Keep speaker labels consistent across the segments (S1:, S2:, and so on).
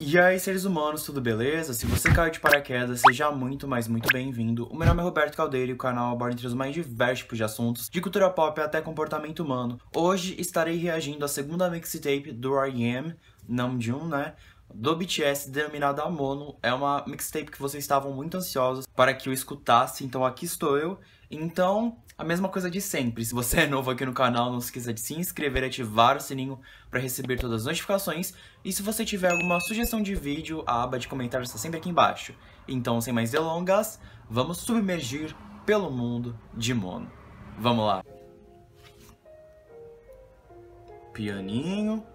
S1: E aí, seres humanos, tudo beleza? Se você caiu de paraquedas, seja muito, mas muito bem-vindo. O meu nome é Roberto Caldeira e o canal aborda entre os mais diversos tipos de assuntos, de cultura pop até comportamento humano. Hoje estarei reagindo à segunda mixtape do R.E.M., Namjoon, né? Do BTS, denominada Mono. É uma mixtape que vocês estavam muito ansiosos para que eu escutasse, então aqui estou eu. Então, a mesma coisa de sempre. Se você é novo aqui no canal, não se esqueça de se inscrever e ativar o sininho para receber todas as notificações. E se você tiver alguma sugestão de vídeo, a aba de comentários está sempre aqui embaixo. Então, sem mais delongas, vamos submergir pelo mundo de Mono. Vamos lá. Pianinho.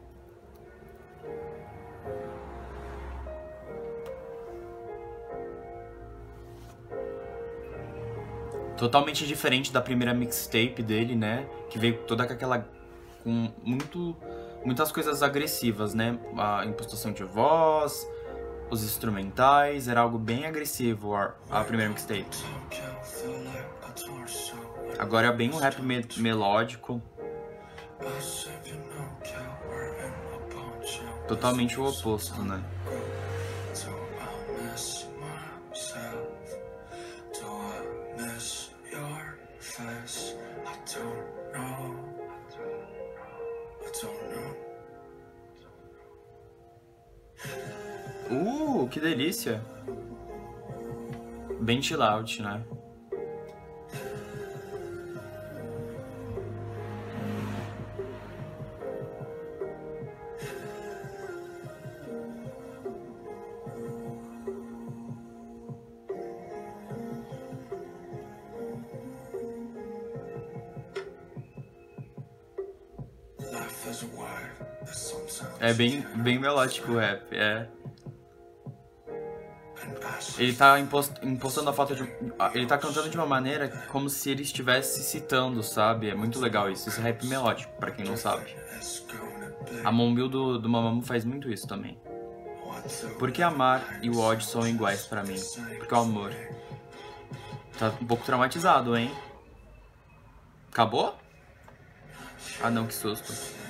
S1: Totalmente diferente da primeira mixtape dele, né? Que veio toda com aquela... com muitas coisas agressivas, né? A impostação de voz, os instrumentais, era algo bem agressivo a primeira mixtape. Agora é bem um rap melódico. Totalmente o oposto, né? Que delícia! Bem chill out, né? É bem melódico o rap, é. Ele tá impostando a falta de... Ele tá cantando de uma maneira como se ele estivesse citando, sabe? É muito legal isso. Isso é rap melódico, pra quem não sabe. A Monbil do Mamamoo faz muito isso também. Porque amar e o ódio são iguais pra mim. Porque o amor... Tá um pouco traumatizado, hein? Acabou? Ah não, que susto.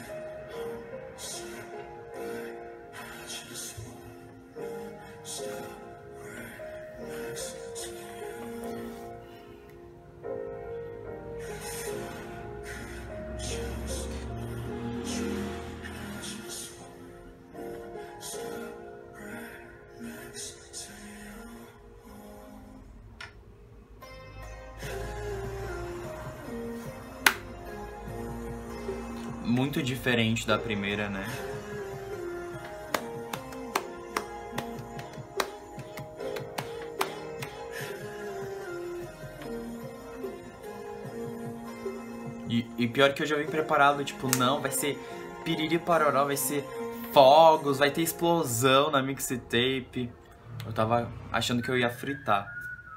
S1: Muito diferente da primeira, né? E pior que eu já vim preparado, tipo, não, vai ser piriri paroró, vai ser fogos, vai ter explosão na mixtape. Eu tava achando que eu ia fritar.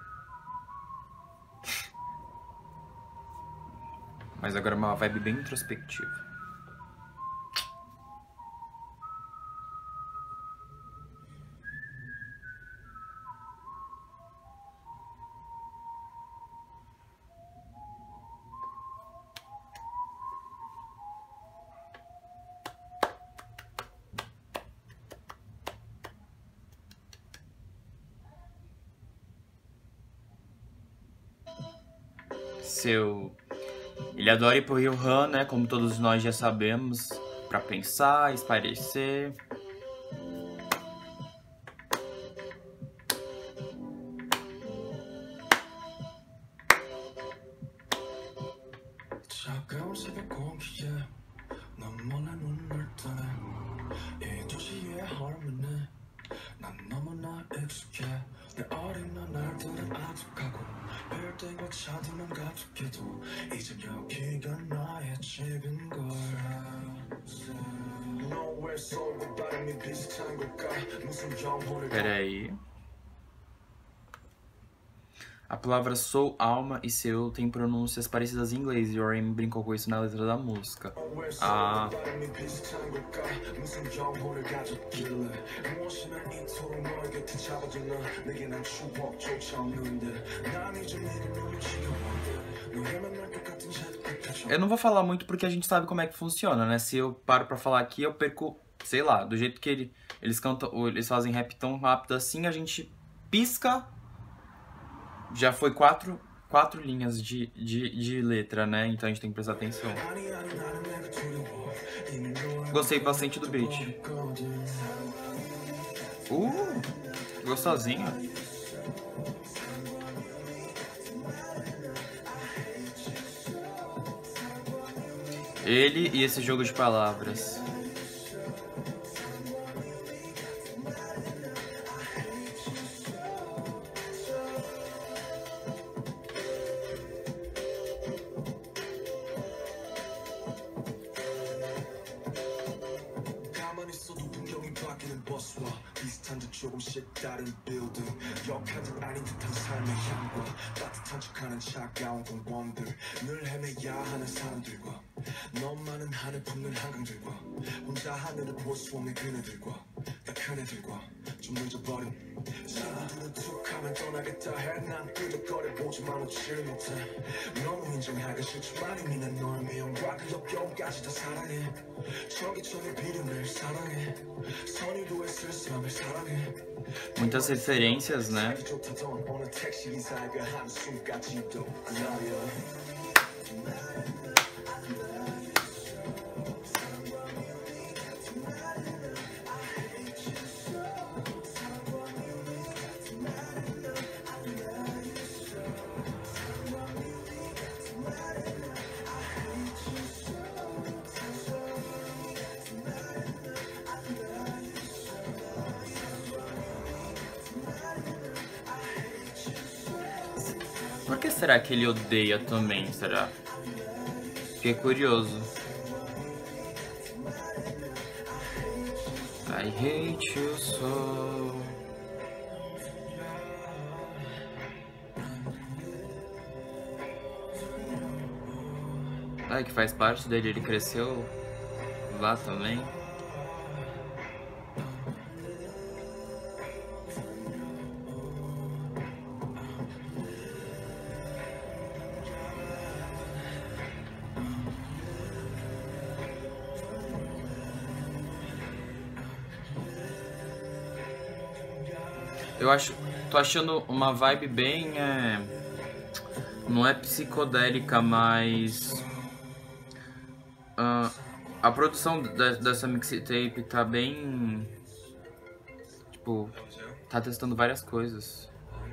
S1: Mas agora é uma vibe bem introspectiva. Ele adora ir pro Rio Han, né? Como todos nós já sabemos, pra pensar, espairecer. Peraí. A palavra sou, alma e seu tem pronúncias parecidas em inglês e o R.E.M. brincou com isso na letra da música. Ah. Eu não vou falar muito porque a gente sabe como é que funciona, né? Se eu paro pra falar aqui, eu perco sei lá, do jeito que eles cantam, eles fazem rap tão rápido assim, a gente pisca, já foi quatro linhas de letra, né? Então a gente tem que prestar atenção. Gostei bastante do beat. Gostosinho. Ele e esse jogo de palavras.
S2: 조금씩 다른 빌딩 역할은 아닌 듯한 삶의 향과 따뜻한 척하는 차가운 공원들 늘 헤매야 하는 사람들과 너만은 하늘 품는 한강들과 혼자 하늘을 볼 수 없는 그네들과 다 큰애들과 좀 늦어버린 사람들은 툭하면 떠나겠다 해 난 끄덕거려 보지만 웃질 못해 너무 인정하기 싫지만 이미 난 너의 미움과 그 역겨움까지 다 사랑해 저기저기 비름을 사랑해 선의도의 쓸쓸함을 사랑해.
S1: Muitas referências, né? Por que será que ele odeia também, será? Fiquei curioso. I hate you so. Que faz parte dele, ele cresceu lá também. Tô achando uma vibe bem, não é psicodélica, mas a produção dessa mixtape tá bem, tipo, tá testando várias coisas.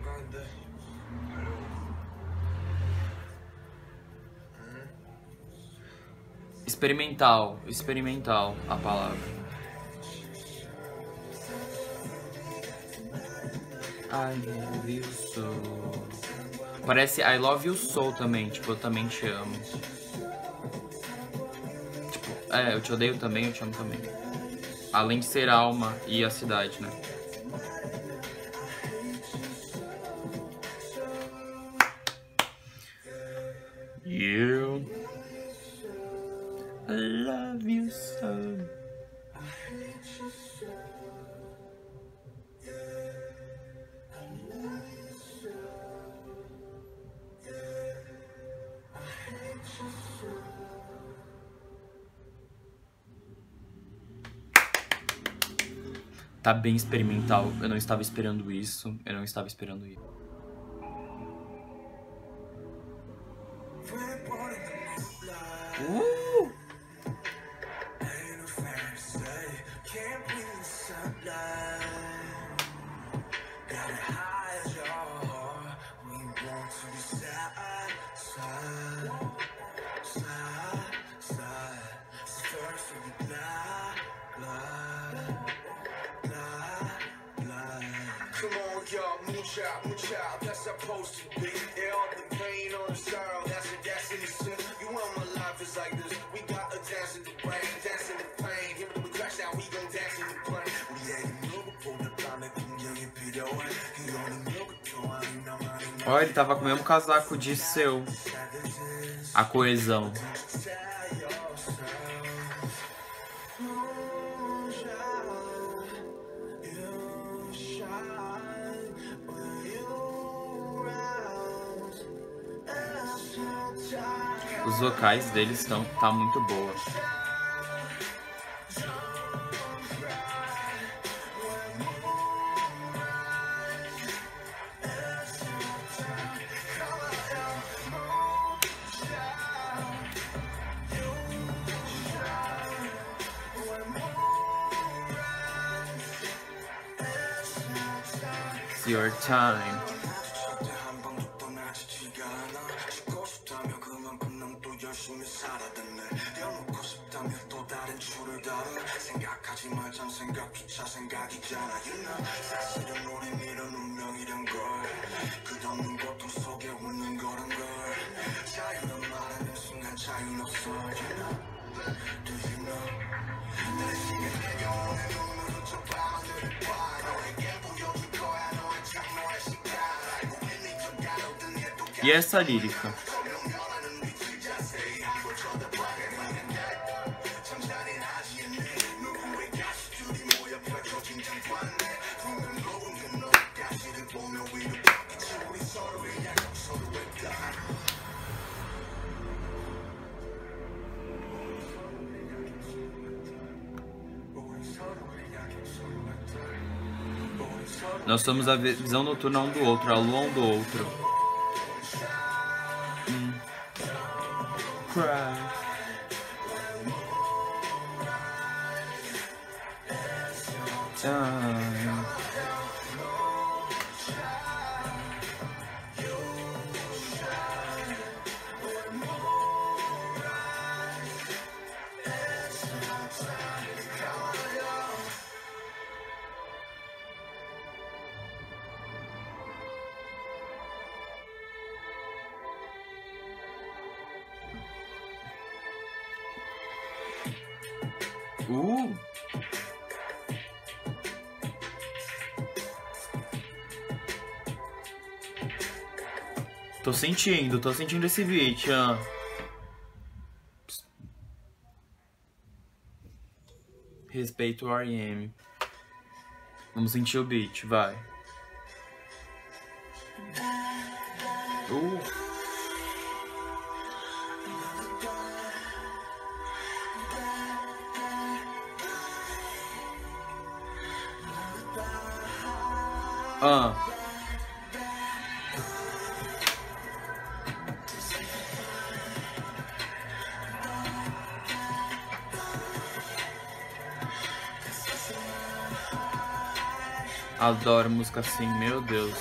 S1: Experimental a palavra. I love you so. Parece I love you so também, tipo, eu também te amo. Tipo, eu te odeio também, eu te amo também. Além de ser alma e a cidade, né? You, I love you so. Tá bem experimental, eu não estava esperando isso,
S2: That's supposed to be. All the pain on the sorrow. That's innocent. You want my life is like this. We got a dance in the rain, dance in the pain. Here we crash down, we gon' dance in the plane.
S1: Ó, ele tava com o mesmo casaco de seu. A coesão. Os vocais deles tá muito boa. it's your time. E essa lírica? Nós somos a visão noturna um do outro, a lua um do outro. Cry. Tô sentindo esse beat, Respeito o R.E.M. Vamos sentir o beat, vai. Adoro música assim, meu Deus.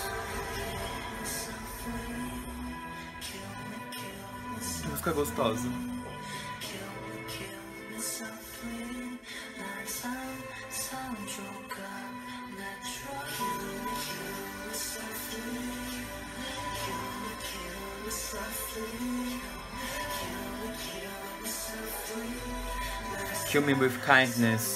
S1: Música gostosa. Kill me with kindness.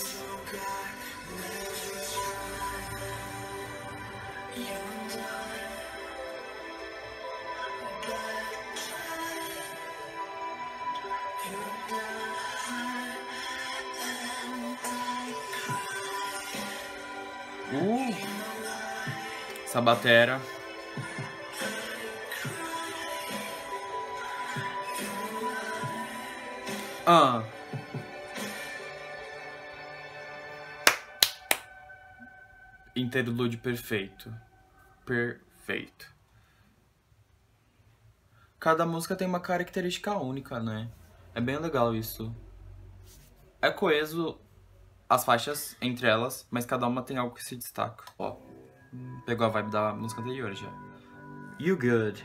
S1: Essa batera. Interlude perfeito. Perfeito. Cada música tem uma característica única, né? É bem legal isso. É coeso as faixas entre elas, mas cada uma tem algo que se destaca. Ó, pegou a vibe da música anterior já. You good.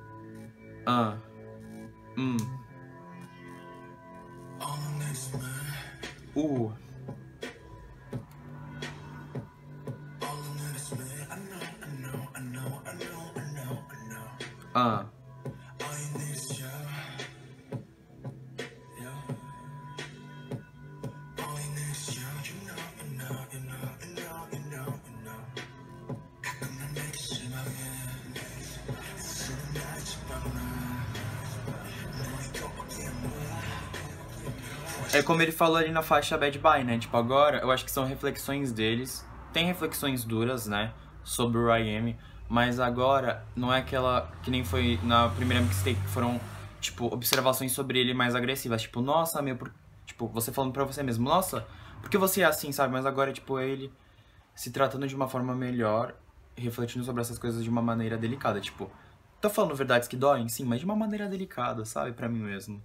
S1: É como ele falou ali na faixa Bad Bye, né? Tipo, agora eu acho que são reflexões deles. Tem reflexões duras, né? Sobre o R.E.M. Mas agora não é aquela que nem foi na primeira mixtape, que foram, tipo, observações sobre ele mais agressivas. Tipo, nossa, meu... Tipo, você falando pra você mesmo, nossa, por que você é assim, sabe? Mas agora, tipo, ele se tratando de uma forma melhor, refletindo sobre essas coisas de uma maneira delicada. Tipo, tô falando verdades que doem, sim, mas de uma maneira delicada, sabe? Pra mim mesmo.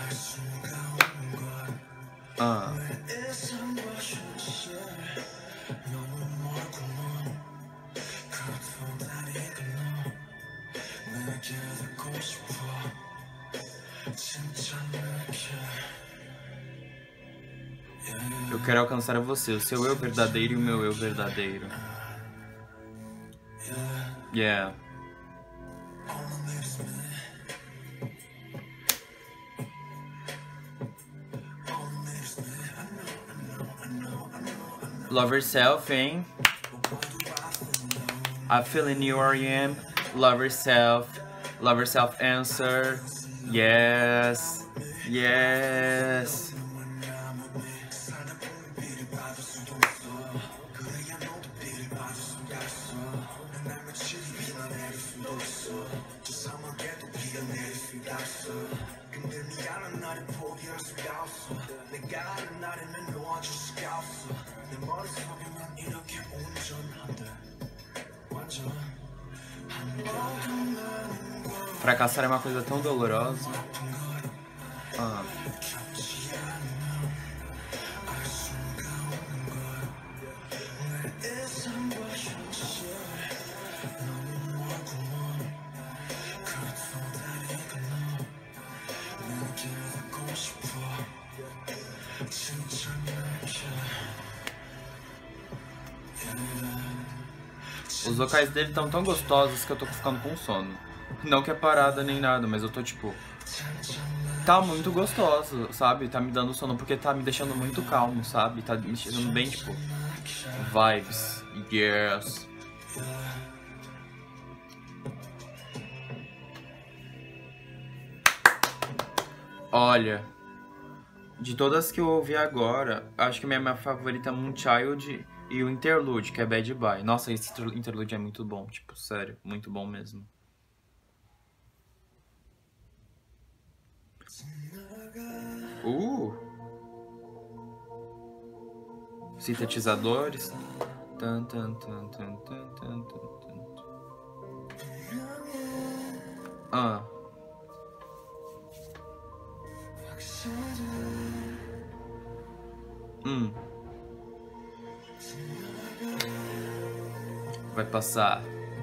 S1: Eu quero alcançar você, o seu eu verdadeiro e o meu eu verdadeiro. Yeah. Love yourself, hein? I feel in you where I am. Love yourself. Love yourself answer. Yes. Yes. Fracassar é uma coisa tão dolorosa. Os vocais dele estão tão gostosos que eu tô ficando com sono. Não que é parada nem nada, mas eu tô tipo... Tá muito gostoso, sabe? Tá me dando sono porque tá me deixando muito calmo, sabe? Tá me deixando bem, tipo... Vibes. Yes. Olha... De todas que eu ouvi agora, acho que a minha favorita é Moonchild e o Interlude, que é Bad Bye. Nossa, esse Interlude é muito bom, tipo, sério, muito bom mesmo. Sintetizadores. Vai passar.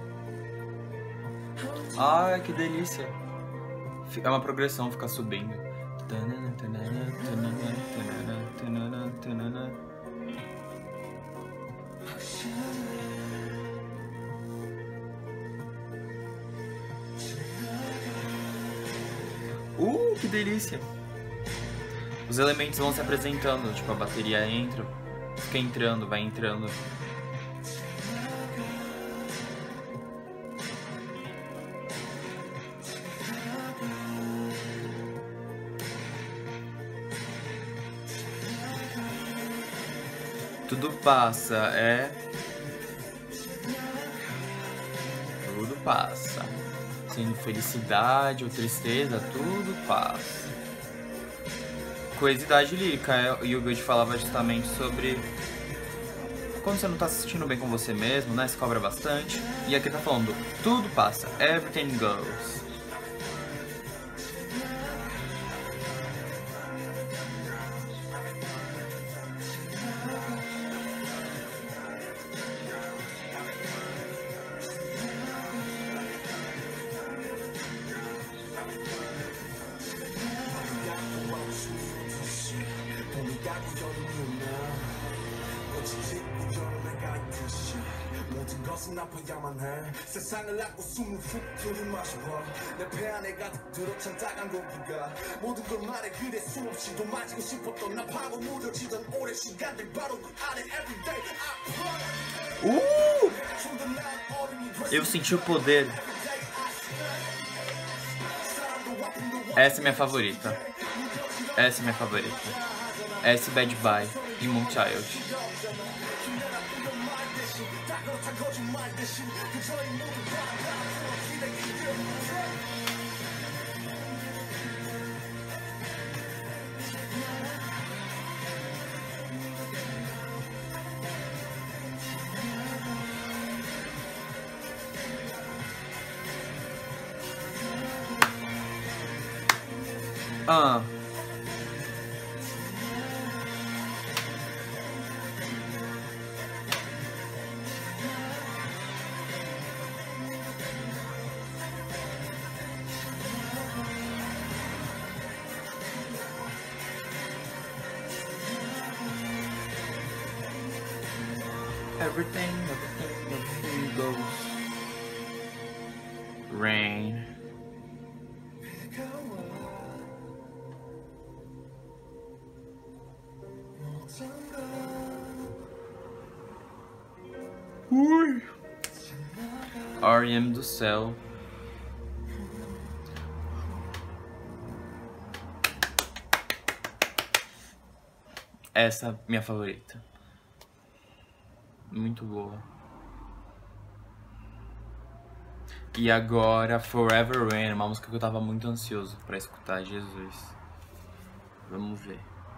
S1: Ai, que delícia. É uma progressão ficar subindo. Que delícia. Os elementos vão se apresentando, tipo, a bateria entra, fica entrando, vai entrando. Tudo passa, Tudo passa. Sendo felicidade ou tristeza, tudo passa. Coesidade lírica, o Yugad falava justamente sobre quando você não tá se sentindo bem com você mesmo, né? Se cobra bastante. E aqui tá falando, tudo passa, everything goes.
S2: 세상을 안고 숨을 훅 들이마셔봐 내 배 안에 가득 들어찬 따간 공기가 모든 걸 말해 그래 수없이 더 마시고 싶었던 나 파고 무뎌지던 오랜 시간들 바로 그 안에 everyday
S1: Eu senti o poder. Essa é minha favorita. Essa é minha favorita. Essa é Bad Bye e Moonchild. everything goes. Rain. Ui. R.E.M. do céu. Essa minha favorita. Muito boa. E agora Forever Rain, uma música que eu tava muito ansioso pra escutar, Jesus. Vamos ver.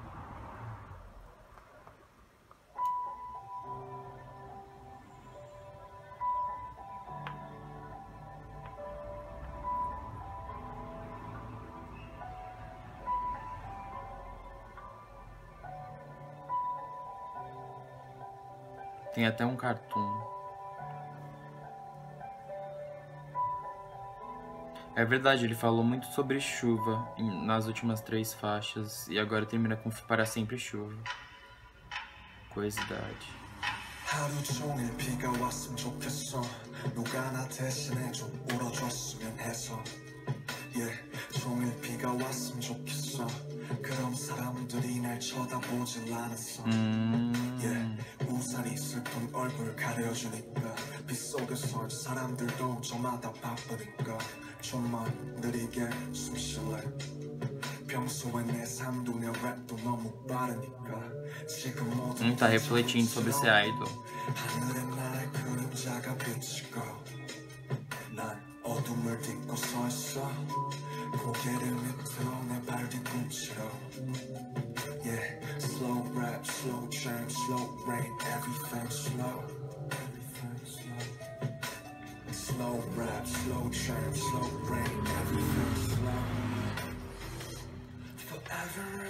S1: Tem até um cartoon. É verdade, ele falou muito sobre chuva nas últimas 3 faixas. E agora termina com Para Sempre Chuva. Curiosidade.
S2: 하루 종일 비가 왔으면 좋겠어 누가 나 대신해 좀 울어줬으면 해서 종일 비가 왔으면 좋겠어 그럼 사람들이 날 쳐다보질 않았어 우산이 슬픈 얼굴 가려주니까 빗속에서 사람들도 저마다 바쁘니까 좀만 느리게 숨 쉴래 평소에 내 삶도 내 랩도 너무 빠르니까
S1: Tá refletindo sobre ser idol.
S2: 하늘에 나의 그림자가 비치고 난 어둠을 딛고 서 있어 고개를 밑으로 내 발 뒤꿈치로 Slow rap, slow jam, slow rain, everything slow Slow rap, slow jam, slow rain, everything slow Forever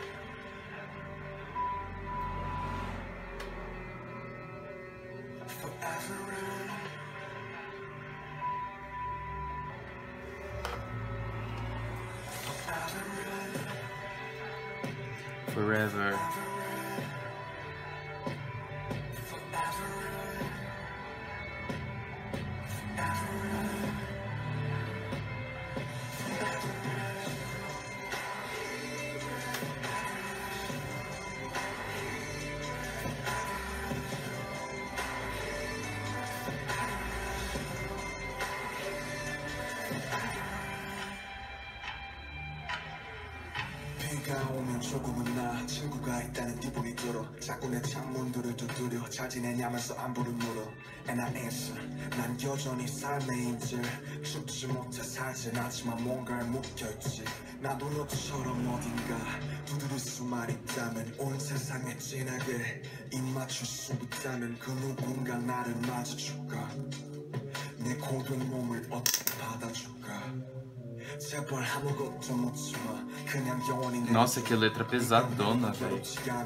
S1: Forever.
S2: 비가 오면 조금은 나 친구가 있다는 기분이 들어 자꾸 내 창문들을 두드려 잘 지내냐면서 안부를 물어 And I answer 난 여전히 삶의 인질 춥지 못해 살진 않지만 뭔가에 묶여있지 나도 너처럼 어딘가 두드릴 수만 있다면 온 세상에 진하게 입 맞출 수 있다면 그 누군가 나를 맞아줄까 내 고된 몸을 어떻게 받아줄까
S1: Nossa, que letra pesadona, velho.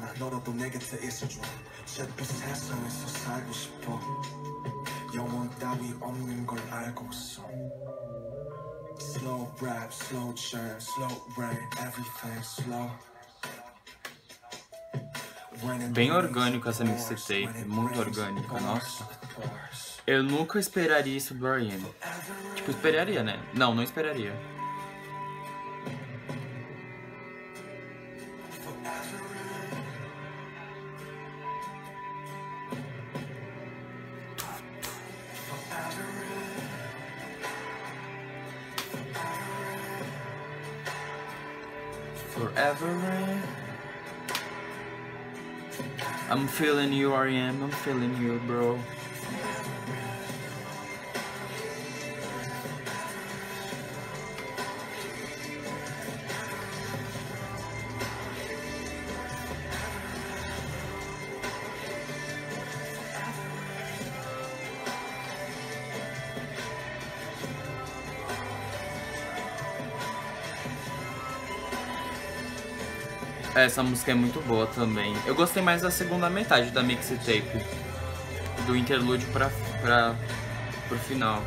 S1: Bem orgânico essa mixtape, muito orgânica, nossa. Eu nunca esperaria isso do R.E.M. Tipo, esperaria, né? Não, não esperaria. Forever rain. I'm feeling you, R.E.M. I'm feeling you, bro. Essa música é muito boa também. Eu gostei mais da segunda metade da mixtape, do interlúdio pro final.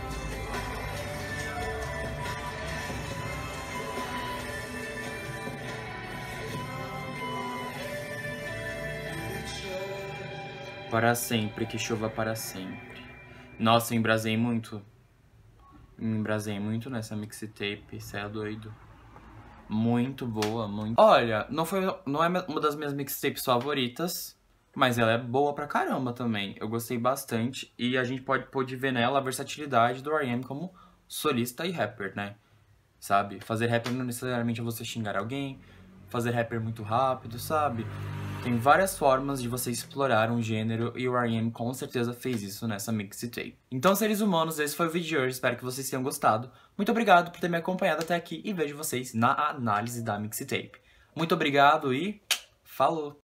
S1: Para sempre, que chova para sempre. Nossa, eu embrasei muito. Me embrasei muito nessa mixtape, cê é doido. Muito boa, muito. Olha, não é uma das minhas mixtapes favoritas, mas ela é boa pra caramba também. Eu gostei bastante e a gente pode ver nela a versatilidade do R.E.M. como solista e rapper, né? Sabe? Fazer rapper não necessariamente é você xingar alguém, fazer rapper muito rápido, sabe? Tem várias formas de você explorar um gênero e o R.E.M. com certeza fez isso nessa mixtape. Então, seres humanos, esse foi o vídeo de hoje, espero que vocês tenham gostado. Muito obrigado por ter me acompanhado até aqui e vejo vocês na análise da mixtape. Muito obrigado e falou!